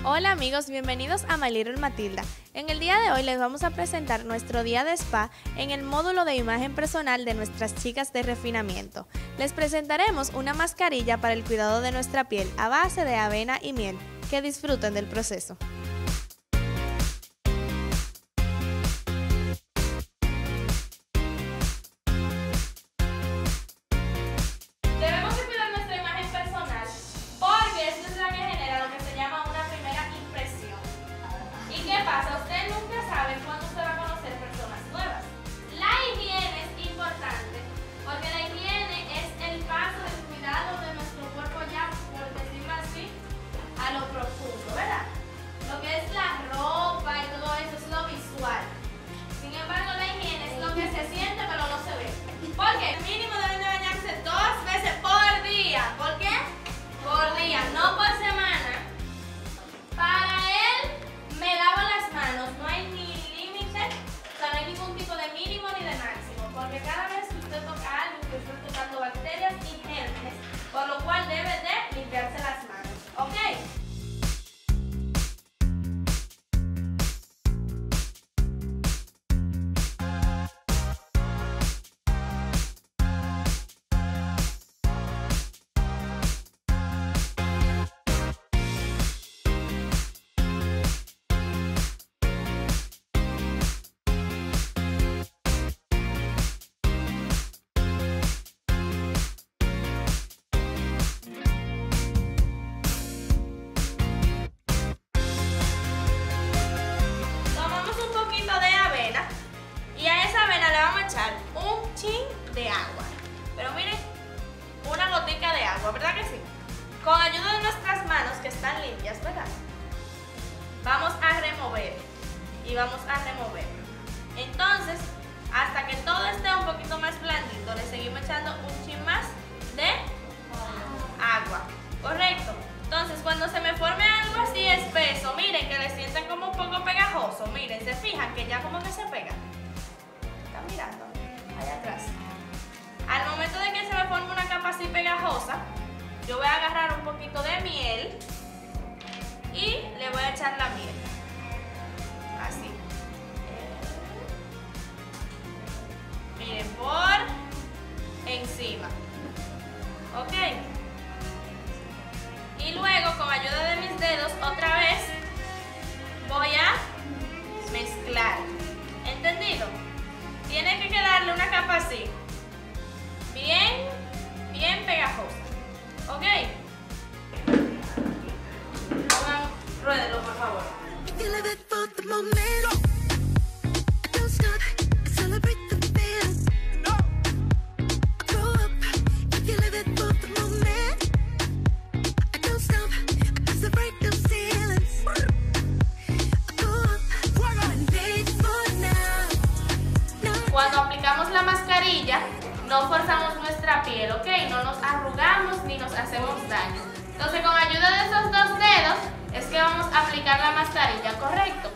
Hola amigos, bienvenidos a My Little Matilda. En el día de hoy les vamos a presentar nuestro día de spa en el módulo de imagen personal de nuestras chicas de refinamiento. Les presentaremos una mascarilla para el cuidado de nuestra piel a base de avena y miel. Que disfruten del proceso. Debemos de cuidar nuestra imagen personal porque esto es la que genera lo que se llama una primera impresión. ¿Y qué pasa? Usted nunca sabe cuándo usted va a conocer personas nuevas. La higiene es importante porque la higiene es el paso del cuidado de nuestro cuerpo ya, por decirlo así, a lo profundo, ¿verdad? Lo que es la ropa y todo eso es lo visual. Sin embargo, la higiene es lo que se siente pero no se ve. ¿Por qué? Mínimo deben de bañarse 2 veces por día. ¿Por qué? Por día, no por semana. Para él, me lavo las manos. No hay ni límite, o sea, no hay ningún tipo de mínimo ni de máximo. Porque cada vez que usted toca algo, usted está tocando bacterias y gérmenes, por lo cual debe de limpiarse las manos. ¿Ok? Un chin de agua, pero miren, una gotica de agua, ¿verdad que sí? Con ayuda de nuestras manos que están limpias, ¿verdad? Vamos a remover y vamos a remover. Entonces, hasta que todo esté un poquito más blandito, le seguimos echando un chin más de agua, ¿correcto? Entonces, cuando se me forme algo así espeso, miren que le sienten como un poco pegajoso, miren, se fijan que ya como que se pega. ¿Están mirando? Allá atrás. Al momento de que se me forme una capa así pegajosa, yo voy a agarrar un poquito de miel y le voy a echar la miel. Así. Miren, por encima. ¿Ok? Y luego, con ayuda de mis dedos, otra vez, voy a mezclar. ¿Entendido? Tiene que quedarle una capa así, bien pegajosa, ¿ok? Ruédelo, por favor. Cuando aplicamos la mascarilla, no forzamos nuestra piel, ¿ok? No nos arrugamos ni nos hacemos daño. Entonces, con ayuda de esos 2 dedos, es que vamos a aplicar la mascarilla, ¿correcto?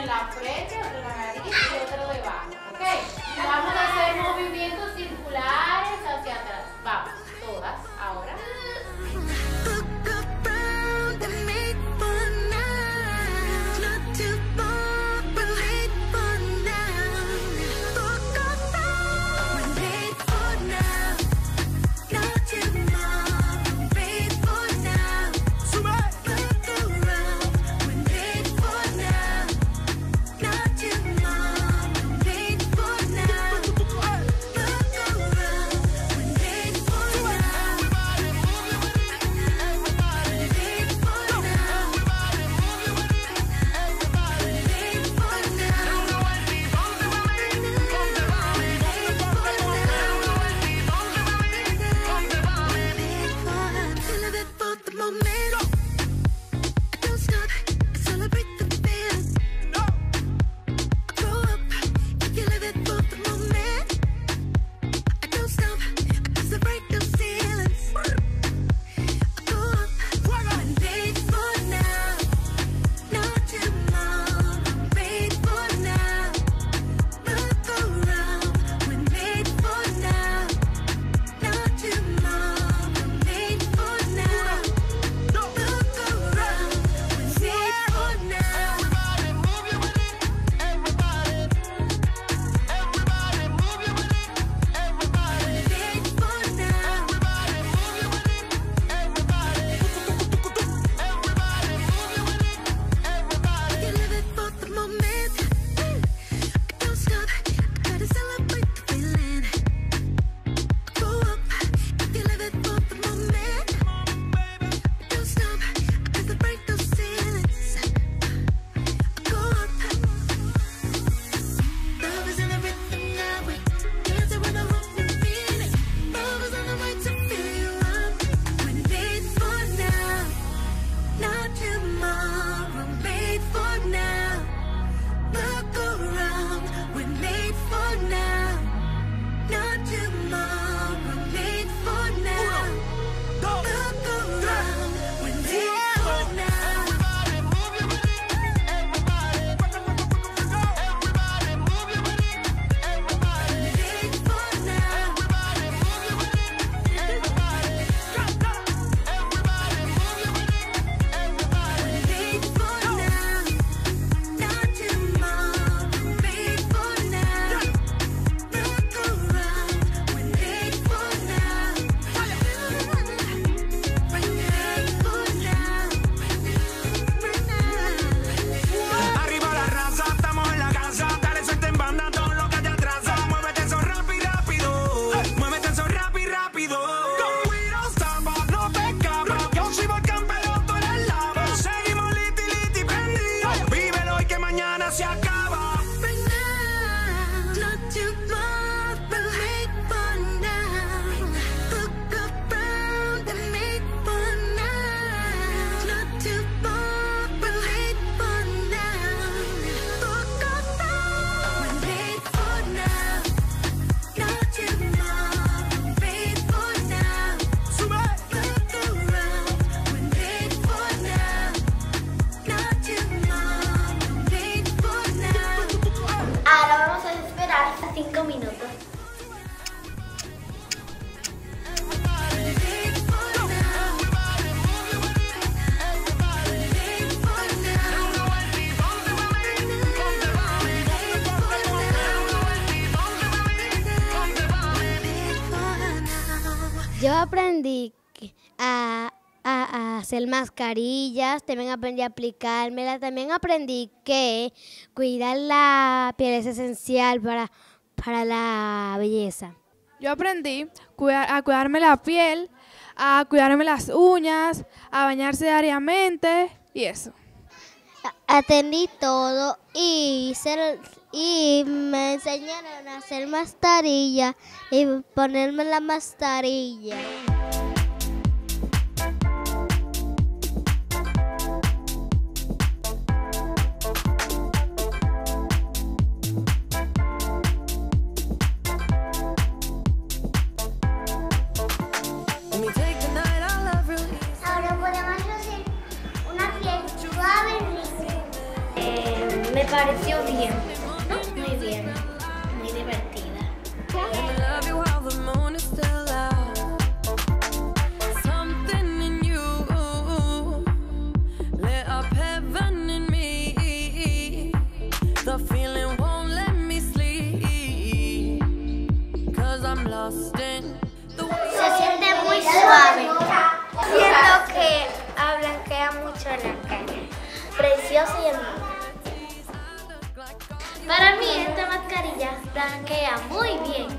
la frente, otro en la nariz y otro debajo. ¿Ok? Vamos a hacer movimientos circulares hacia atrás. Vamos, todas, ahora. Yo aprendí a hacer mascarillas, también aprendí a aplicármela, también aprendí que cuidar la piel es esencial para la belleza. Yo aprendí a cuidarme la piel, a cuidarme las uñas, a bañarse diariamente y eso. Atendí todo y me enseñaron a hacer mascarilla y ponerme la mascarilla. Ahora podemos hacer una piel suave y rica. Me pareció pareció bien. Muy bien. Muy divertida. Love you while the moon is still out. Something in you lit up heaven in me. The feeling won't let me sleep. 'Cause I'm lost in the way. Se siente muy suave. Siento que blanquea mucho la cara. Preciosa y hermosa. Para mí esta mascarilla blanquea muy bien.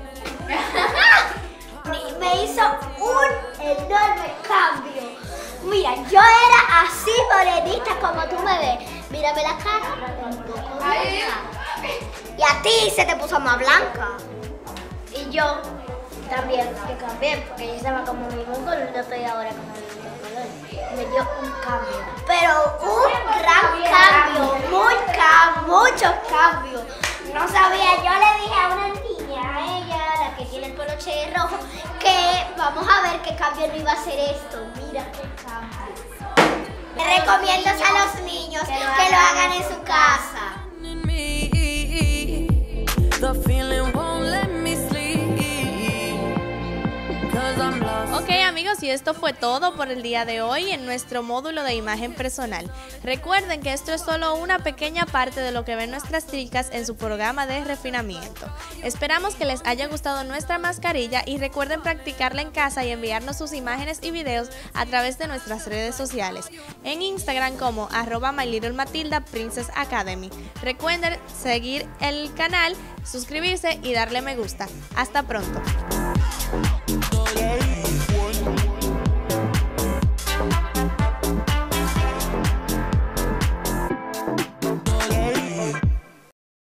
Me hizo un enorme cambio. Mira, yo era así morenita como tú me ves. Mírame la cara, un poco blanca. Y a ti se te puso más blanca. Y yo también, que cambié, porque yo estaba como el mismo color, yo estoy ahora como el mismo color. Me dio un cambio. Pero un gran cambio, muchos cambios. No sabía, yo le dije a una niña, a ella, la que tiene el poloche rojo, que vamos a ver qué cambio no iba a ser esto. Mira qué cambio. Le recomiendo a los niños que lo hagan en su casa. In me, the feeling won't let me sleep. 'Cause I'm lost. Ok amigos, y esto fue todo por el día de hoy en nuestro módulo de imagen personal. Recuerden que esto es solo una pequeña parte de lo que ven nuestras chicas en su programa de refinamiento. Esperamos que les haya gustado nuestra mascarilla y recuerden practicarla en casa y enviarnos sus imágenes y videos a través de nuestras redes sociales. En Instagram como @MyLittleMatildaPrincessAcademy. Recuerden seguir el canal, suscribirse y darle me gusta. Hasta pronto. Yeah.